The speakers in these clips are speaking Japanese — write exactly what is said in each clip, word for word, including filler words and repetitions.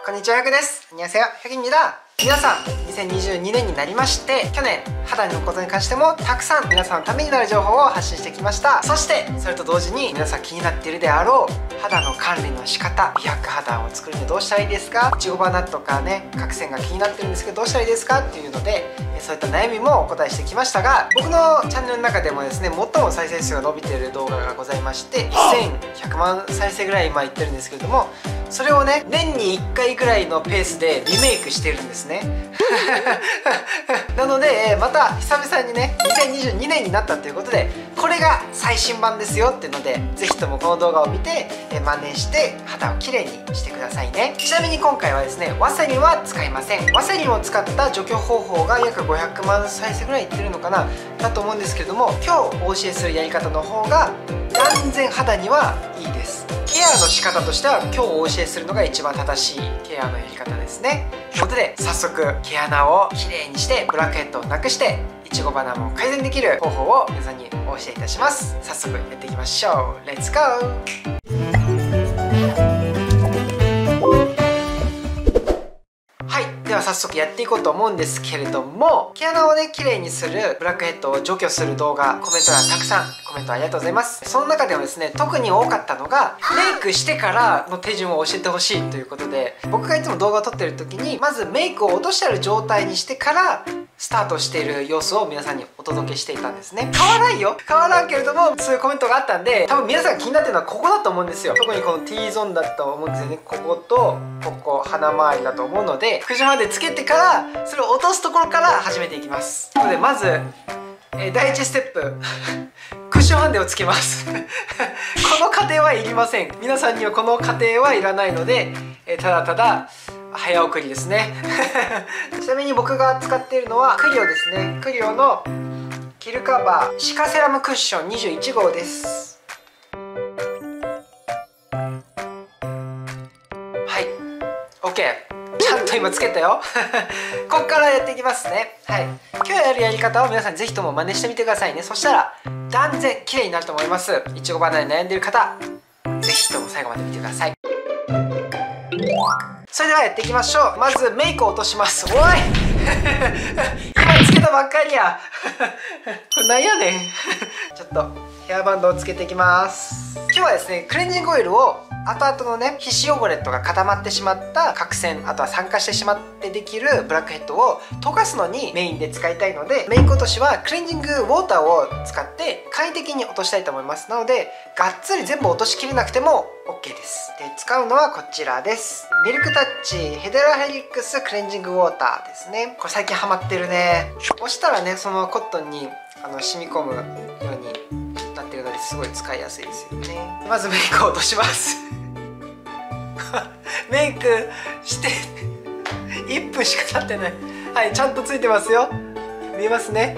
こんにちは、ひゃくです。안녕하세요、ひゃく입니다。皆さん、にせんにじゅうにねんになりまして、去年肌のことに関してもたくさん皆さんのためになる情報を発信してきました。そしてそれと同時に皆さん気になっているであろう肌の管理の仕方、美白肌を作るにはどうしたらいいですか、いちご花とかね、角栓が気になってるんですけどどうしたらいいですかっていうので、そういった悩みもお答えしてきましたが、僕のチャンネルの中でもですね、最も再生数が伸びている動画がございまして、せんひゃくまん再生ぐらい今いってるんですけれども、それをね、年にいっかいぐらいのペースでリメイクしてるんですね。なのでまた久々にね、にせんにじゅうにねんになったということで、これが最新版ですよっていうので、ぜひともこの動画を見て真似して肌をきれいにしてくださいね。ちなみに今回はですね、ワセリンは使いません。ワセリンを使った除去方法が約ごひゃくまん再生ぐらいいってるのかなだと思うんですけれども、今日お教えするやり方の方が断然肌にはいいです。ケアの仕方としては今日お教えするのが一番正しいケアのやり方ですね。ということで早速毛穴をきれいにしてブラックヘッドをなくしていちご花も改善できる方法を皆さんにお教えいたします。早速やっていきましょう。レッツゴー。では早速やっていこうと思うんですけれども、毛穴をね綺麗にするブラックヘッドを除去する動画、コメント欄たくさんコメントありがとうございます。その中でもですね、特に多かったのがメイクしてからの手順を教えてほしいということで、僕がいつも動画を撮ってる時にまずメイクを落としてある状態にしてからスタートしている様子を皆さんにお届けしていたんですね。変わらんよ、変わらんけれども、そういうコメントがあったんで、多分皆さんが気になってるのはここだと思うんですよ。特にこの T ゾーンだと思うんですよね。こことここ鼻周りだと思うので、クッションまでつけてからそれを落とすところから始めていきます。なのでまず、えー、第一ステップクッションハンデをつけますこの過程はいりません。皆さんにはこの過程はいらないので、えー、ただただ早送りですねちなみに僕が使っているのはクリオですね。クリオのキルカバーシカセラムクッションにじゅういち号です。はい OK、 ちゃんと今つけたよこっからやっていきますね。はい、今日やるやり方を皆さんぜひとも真似してみてくださいね。そしたら断然綺麗になると思います。いちご花に悩んでいる方、ぜひとも最後まで見てください。それではやっていきましょう。まずメイクを落とします。おい今つけたばっかりやこれなんやねんちょっとヘアバンドをつけていきます。今日はですね、クレンジングオイルを後々のね、皮脂汚れとか固まってしまった角栓、あとは酸化してしまってできるブラックヘッドを溶かすのにメインで使いたいので、メイク落としはクレンジングウォーターを使って簡易的に落としたいと思います。なのでがっつり全部落としきれなくても OK です。で使うのはこちらです。ミルクタッチヘデラヘリックスクレンジングウォーターですね。これ最近ハマってるね。押したらね、そのコットンにあの染み込むようになってるのですごい使いやすいですよね。まずメイクを落としますメイクしていっぷんしか経ってない。はい、ちゃんとついてますよ。見えますね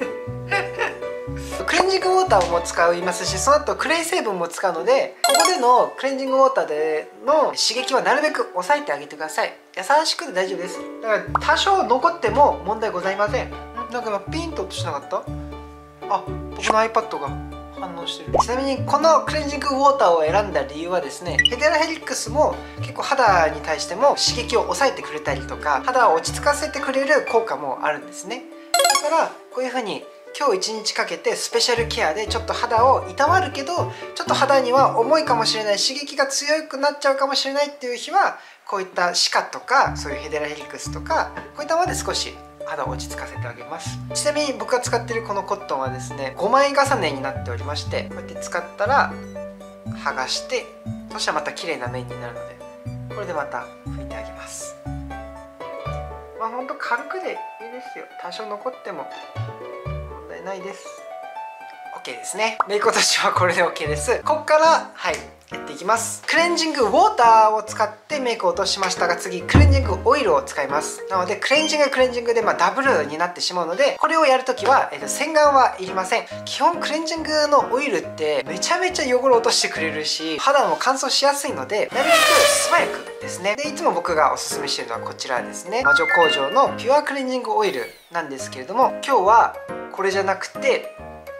クレンジングウォーターも使いますし、その後クレイ成分も使うので、ここでのクレンジングウォーターでの刺激はなるべく抑えてあげてください。優しくて大丈夫です。だから多少残っても問題ございません。なんか今ピンと落としなかった？あ、僕の iPad が反応してる。ちなみにこのクレンジングウォーターを選んだ理由はですね、ヘデラヘリックスも結構肌に対しても刺激を抑えてくれたりとか、肌を落ち着かせてくれる効果もあるんですね。だからこういう風に今日いちにちかけてスペシャルケアでちょっと肌をいたわるけど、ちょっと肌には重いかもしれない、刺激が強くなっちゃうかもしれないっていう日は、こういったシカとかそういうヘデラヘリックスとかこういったもので少し肌を落ち着かせてあげます。ちなみに僕が使っているこのコットンはですね、ごまい重ねになっておりまして、こうやって使ったら剥がして、そしたらまた綺麗な面になるので、これでまた拭いてあげます。まあほんと軽くでいいですよ。多少残っても問題ないです。 OK ですね。メイク落としはこれで OK です。ここからはいやっていきます。クレンジングウォーターを使ってメイクを落としましたが、次クレンジングオイルを使います。なのでクレンジングクレンジングで、まあ、ダブルになってしまうので、これをやるときは、えー、と洗顔はいりません。基本クレンジングのオイルってめちゃめちゃ汚れを落としてくれるし、肌も乾燥しやすいので、なるべく素早くですね。でいつも僕がおすすめしているのはこちらですね、魔女工場のピュアクレンジングオイルなんですけれども、今日はこれじゃなくて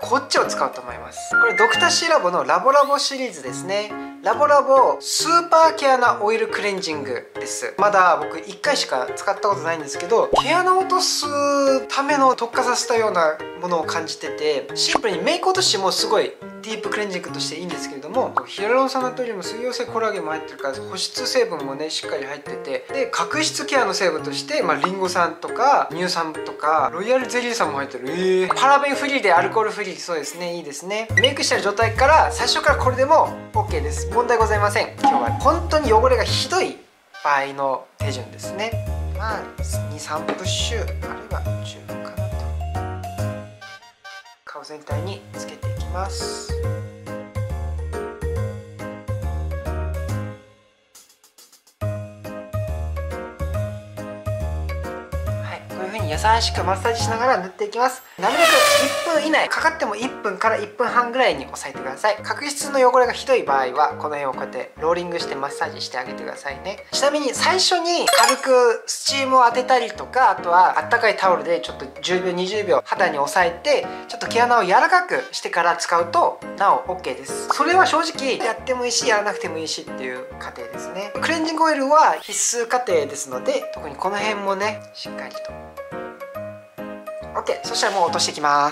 こっちを使おうと思います。これドクターシーラボのラボラボシリーズですね。ラボラボスーパー毛穴オイルクレンジングです。まだ僕いっかいしか使ったことないんですけど、毛穴を落とすための特化させたようなものを感じてて、シンプルにメイク落としもすごいディープクレンジングとしていいんですけれども、ヒアルロン酸ナトリウム、水溶性コラーゲンも入ってるから保湿成分もねしっかり入ってて、で角質ケアの成分として、まあ、リンゴ酸とか乳酸とかロイヤルゼリー酸も入ってる。えー、パラベンフリーでアルコールフリー、そうですね、いいですね。メイクしてる状態から最初からこれでも OK です。問題ございません。今日は本当に汚れがひどい場合の手順ですね。まあにさんプッシュあれば十分かなと。顔全体につけていきます。優しくマッサージしながら塗っていきます。なるべくいっぷん以内、かかってもいっぷんからいっぷんはんぐらいに抑えてください。角質の汚れがひどい場合はこの辺をこうやってローリングしてマッサージしてあげてくださいね。ちなみに最初に軽くスチームを当てたりとか、あとはあったかいタオルでちょっとじゅうびょうにじゅうびょう肌に押さえてちょっと毛穴を柔らかくしてから使うとなお OK です。それは正直やってもいいしやらなくてもいいしっていう過程ですね。クレンジングオイルは必須過程ですので、特にこの辺もねしっかりとOK。そしたらもう落としていきます。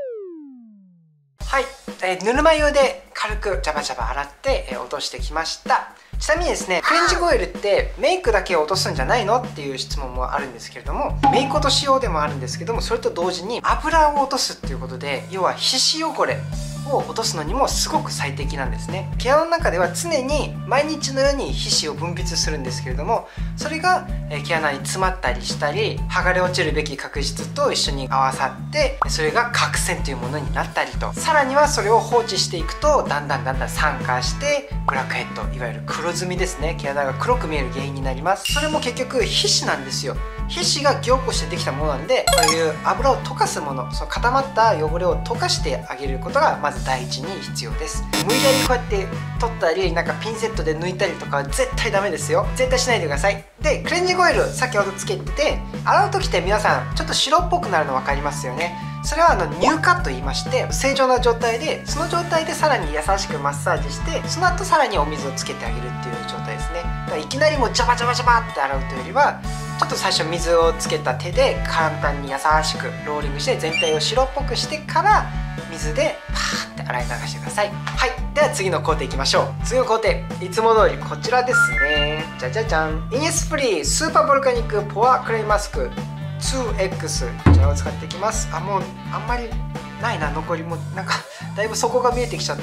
はい、えー、ぬるま湯で軽くジャバジャバ洗って、えー、落としてきました。ちなみにですね、クレンジングオイルってメイクだけを落とすんじゃないのっていう質問もあるんですけれども、メイク落とし用でもあるんですけども、それと同時に油を落とすっていうことで、要は皮脂汚れを落とすのにもすごく最適なんですね。毛穴の中では常に毎日のように皮脂を分泌するんですけれども、それが毛穴に詰まったりしたり、剥がれ落ちるべき角質と一緒に合わさってそれが角栓というものになったりと、さらにはそれを放置していくとだんだんだんだん酸化してブラックヘッド、いわゆる黒ずみですね、毛穴が黒く見える原因になります。それも結局皮脂なんですよ。皮脂が凝固してできたものなんで、こういう油を溶かすもの、その固まった汚れを溶かしてあげることがまず第一に必要です。無理やりこうやって取ったり、なんかピンセットで抜いたりとかは絶対ダメですよ。絶対しないでください。でクレンジングオイル先ほどつけてて、洗う時って皆さんちょっと白っぽくなるの分かりますよね。それはあの乳化と言いまして、正常な状態でその状態でさらに優しくマッサージして、その後さらにお水をつけてあげるっていう状態ですね。だからいきなりもうジャバジャバジャバって洗うというよりは、ちょっと最初水をつけた手で簡単に優しくローリングして全体を白っぽくしてから水でパーって洗い流してください。はい、では次の工程いきましょう。次の工程いつも通りこちらですね。じゃじゃじゃん、イニスプリースーパーボルカニックポアクレイマスク ツーエックス、 こちらを使っていきます。あ、もうあんまりないな、残りもなんかだいぶ底が見えてきちゃった。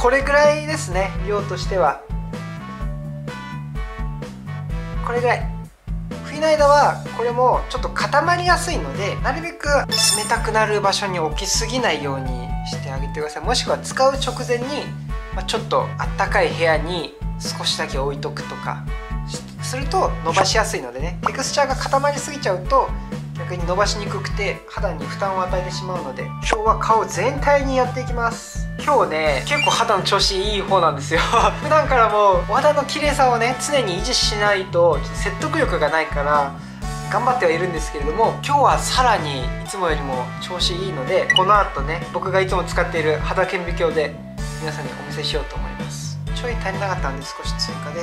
これぐらいですね、量としてはこれぐらい。冬の間はこれもちょっと固まりやすいので、なるべく冷たくなる場所に置きすぎないようにしてあげてください。もしくは使う直前に、まあ、ちょっとあったかい部屋に少しだけ置いとくとかすると伸ばしやすいのでね。テクスチャーが固まりすぎちゃうと逆に伸ばしにくくて肌に負担を与えてしまうので、今日は顔全体にやっていきます。今日ね結構肌の調子いい方なんですよ普段からもうお肌の綺麗さをね常に維持しないと説得力がないから頑張ってはいるんですけれども、今日はさらにいつもよりも調子いいので、この後ね僕がいつも使っている肌顕微鏡で皆さんにお見せしようと思います。ちょい足りなかったんで少し追加です。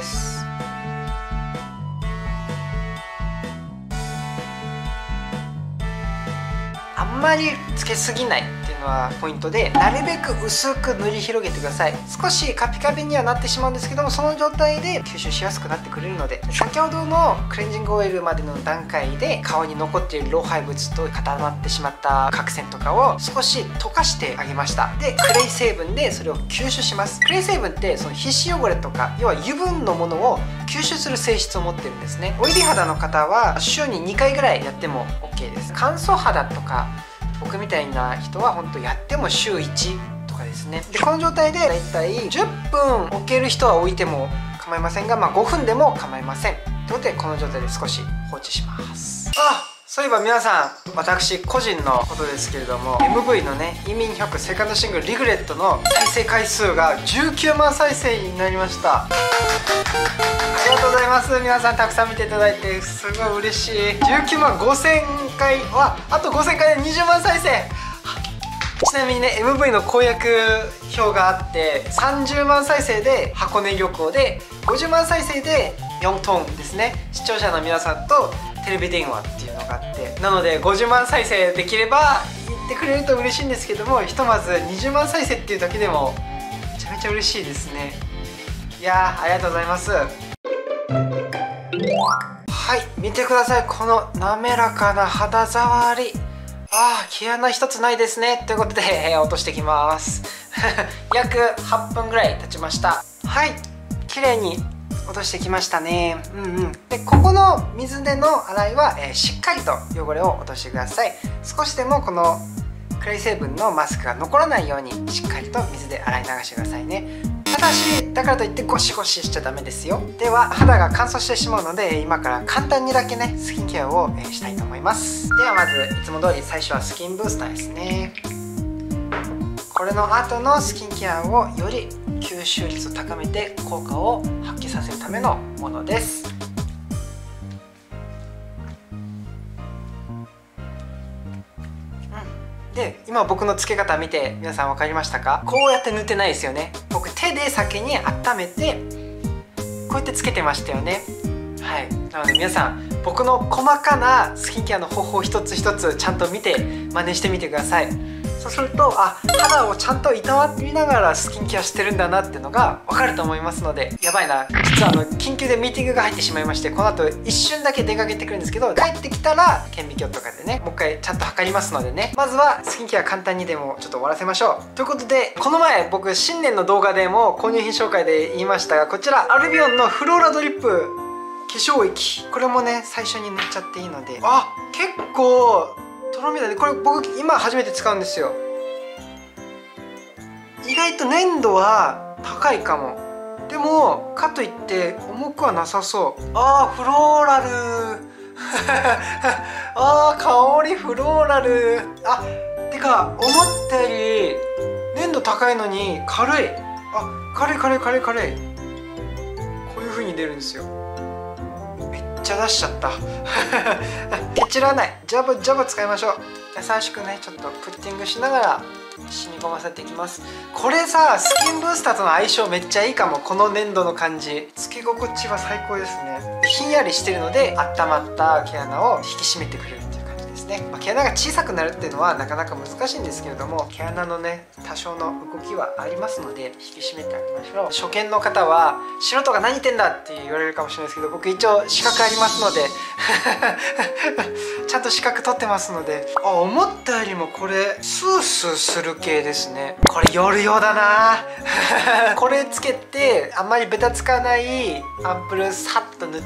あんまりつけすぎないっていうのはポイントで、なるべく薄く塗り広げてください。少しカピカピにはなってしまうんですけども、その状態で吸収しやすくなってくれるので、先ほどのクレンジングオイルまでの段階で顔に残っている老廃物と固まってしまった角栓とかを少し溶かしてあげました。でクレイ成分でそれを吸収します。クレイ成分ってその皮脂汚れとか要は油分のものを吸収する性質を持ってるんですね。オイリー肌の方は週ににかいぐらいやっても OK です。乾燥肌とか僕みたいな人は本当やっても週いちとかですね。でこの状態でだいたいじゅっぷん置ける人は置いても構いませんが、まあ、ごふんでも構いません。ということでこの状態で少し放置します。あ、そういえば皆さん、私個人のことですけれども エムブイ のねイ・ミンヒョクセカンドシングル「リグレット」の再生回数がじゅうきゅうまん再生になりました。ありがとうございます。皆さんたくさん見ていただいてすごい嬉しい。じゅうきゅうまんごせんかいはあとごせんかいでにじゅうまん再生。 ちなみにね エムブイ の公約表があって、さんじゅうまん再生で箱根旅行で、ごじゅうまん再生でよんトンですね。視聴者の皆さんとテレビ電話っていうのがあって、なのでごじゅうまん再生できれば言ってくれると嬉しいんですけども、ひとまずにじゅうまん再生っていうだけでもめちゃめちゃ嬉しいですね。いやー、ありがとうございます。はい、見てください、この滑らかな肌触り。あー、毛穴一つないですね。ということで、えー、落としてきます約はっぷんぐらい経ちました。はい、綺麗に落としてきましたね。うんうん。でここの水での洗いは、えー、しっかりと汚れを落としてください。少しでもこのクレイ成分のマスクが残らないようにしっかりと水で洗い流してくださいね。ただしだからといってゴシゴシしちゃダメですよ。では肌が乾燥してしまうので、今から簡単にだけねスキンケアを、えー、したいと思います。ではまずいつも通り最初はスキンブースターですね。これの後のスキンケアをより吸収率を高めて効果を発揮させるためのものです。で今僕のつけ方見て皆さん分かりましたか？こうやって塗ってないですよね。僕手で先に温めてこうやってつけてましたよね。はい、なので皆さん僕の細かなスキンケアの方法一つ一つちゃんと見て真似してみてください。そうすると、あ、肌をちゃんといたわりながらスキンケアしてるんだなっていうのが分かると思いますので、やばいな、実はあの緊急でミーティングが入ってしまいまして、この後一瞬だけ出かけてくるんですけど、帰ってきたら顕微鏡とかでねもう一回ちゃんと測りますのでね、まずはスキンケア簡単にでもちょっと終わらせましょう。ということで、この前僕新年の動画でも購入品紹介で言いましたが、こちらアルビオンのフローラドリップ化粧液、これもね最初に塗っちゃっていいので、あ、結構とろみだね。これ僕今初めて使うんですよ。意外と粘度は高いかも。でもかといって重くはなさそう。あー、フローラルあー、香りフローラル。あ、てか思ったより粘度高いのに軽い。あ、軽い軽い軽い軽い。こういう風に出るんですよ。めっちゃ出しちゃったケチらない、ジャブジャブ使いましょう。優しくねちょっとプッティングしながら染み込ませていきます。これさ、スキンブースターとの相性めっちゃいいかも。この粘土の感じ、つけ心地は最高ですね。ひんやりしてるので温まった毛穴を引き締めてくれるっていう感じですね。まあ、毛穴が小さくなるっていうのはなかなか難しいんですけれども、毛穴のね多少の動きはありますので引き締めてあげましょう。初見の方は素人が何言ってんだって言われるかもしれないですけど、僕一応資格ありますのでちゃんと資格取ってますので。あ、思ったよりもこれスースーする系ですね。これ夜用だなこれつけてあんまりベタつかないアンプルさっと塗って、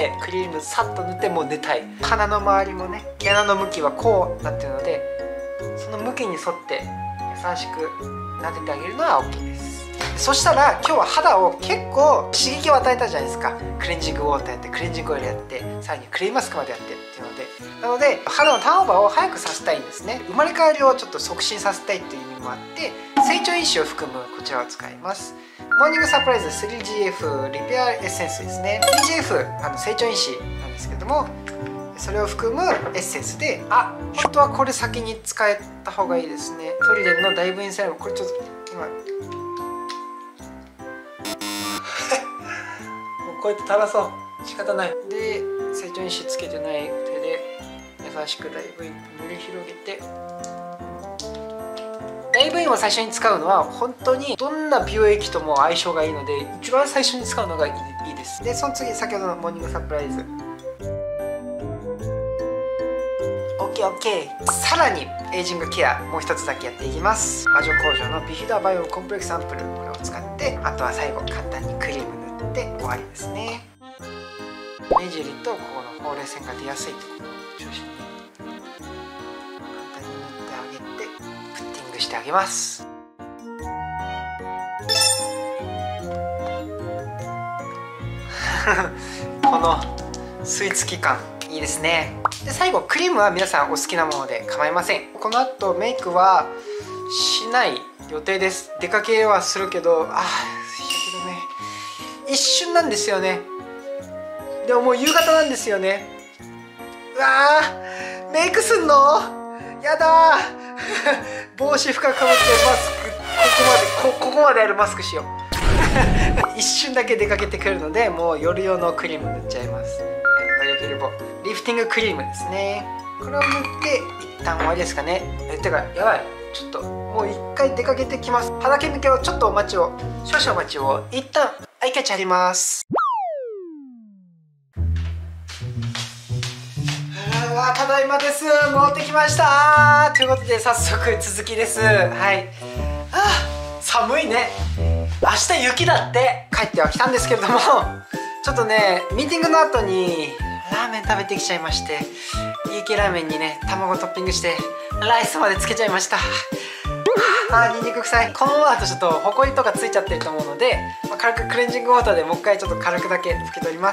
クリームさっと塗ってもう寝たい。鼻の周りもね、毛穴の向きはこうなってるので、その向きに沿って優しく撫でてあげるのは OK です。そしたら今日は肌を結構刺激を与えたじゃないですか。クレンジングウォーターやって、クレンジングオイルやって、さらにクレイマスクまでやってっていうので、なので肌のターンオーバーを早くさせたいんですね。生まれ変わりをちょっと促進させたいっていう意味もあって、成長因子を含むこちらを使います。モーニングサプライズ スリージーエフ リペアエッセンスですね。 スリージーエフ あの成長因子なんですけども、それを含むエッセンスで、あ、本当はこれ先に使えた方がいいですね。トリレンのダイブインセラム、これちょっと今こうやって垂らそう、仕方ない。で成長因子つけてない手で優しくライブイン塗り広げて、ライブインを最初に使うのは本当にどんな美容液とも相性がいいので、一番最初に使うのがいいです。でその次、先ほどのモーニングサプライズ オーケーオーケー。 さらにエイジングケアもう一つだけやっていきます。魔女工場のビフィダバイオコンプレックスアンプル、これを使って、あとは最後簡単にクリーム塗って終わりですね。目尻とここのほうれい線が出やすいところを中心に簡単に塗ってあげてプッティングしてあげます。この吸い付き感いいですね。で最後クリームは皆さんお好きなもので構いません。この後メイクはしない予定です。出かけはするけど、あ日焼け止め一瞬なんですよね。でももう夕方なんですよね。うわー、メイクすんのやだー帽子深くかぶってマスクここまで こ, ここまであるマスクしよう一瞬だけ出かけてくるので、もう夜用のクリーム塗っちゃいます。バリアフィルボリフティングクリームですね。これを塗って一旦終わりですかね。えてかやばい、ちょっともう一回出かけてきます。肌ケミケはちょっとお待ちを、少々お待ちを。一旦アイキャッチあります。うわ、ただいまです。戻ってきましたということで早速続きです。はい、あ、寒いね。明日雪だって帰ってはきたんですけれども、ちょっとねミーティングの後にラーメン食べてきちゃいまして、家系ラーメンにね卵トッピングしてライスまでつけちゃいました。あー、ニンニク臭い。このままだとちょっとホコリとかついちゃってると思うので、まあ、軽くクレンジングウォーターでもう一回ちょっと軽くだけ拭き取ります。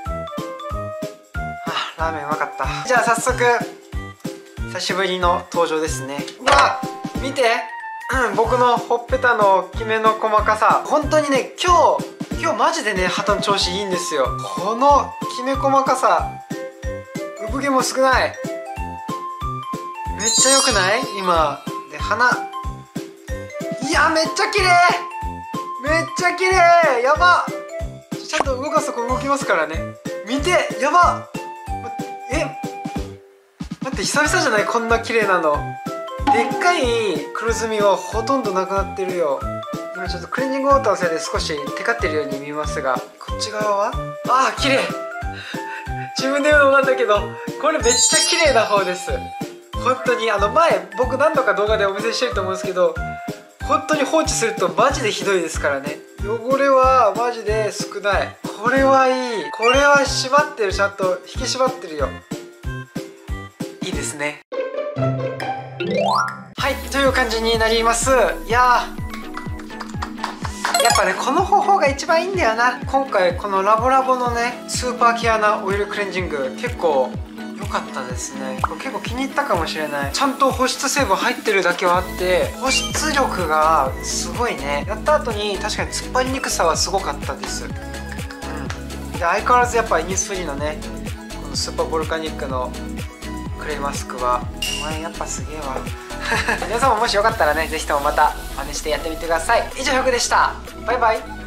あ、ラーメンうまかった。じゃあ早速久しぶりの登場ですね。うわ、見て、うん、僕のほっぺたのきめの細かさ、本当にね今日今日マジでね肌の調子いいんですよ。このきめ細かさ、産毛も少ない、めっちゃ良くない今で。鼻、いやめっちゃ綺麗、めっちゃ綺麗、やば。ちゃんと動かすとこ動きますからね。見て、やば。え、待って、久々じゃない、こんな綺麗なの。でっかい黒ずみはほとんどなくなってるよ。今ちょっとクレンジングウォーターのせいで少しテカってるように見えますが、こっち側はああ綺麗自分で言うのなんだけど、これめっちゃ綺麗な方です。本当にあの前僕何度か動画でお見せしてると思うんですけど、本当に放置するとマジでひどいですからね。汚れはマジで少ない。これはいい、これは締まってる、ちゃんと引き締まってるよ。いいですね。はい、という感じになります。いやー、やっぱねこの方法が一番いいんだよな。今回このラボラボのねスーパー毛穴オイルクレンジング結構良かったですね。これ結構気に入ったかもしれない。ちゃんと保湿成分入ってるだけはあって保湿力がすごいね。やった後に確かに突っ張りにくさはすごかったです。うん、で相変わらずやっぱイニスフリーのねこのスーパーボルカニックのクレイマスクはお前やっぱすげえわ皆さんももしよかったらね是非ともまた真似してやってみてください。以上、ひょくでした。バイバイ。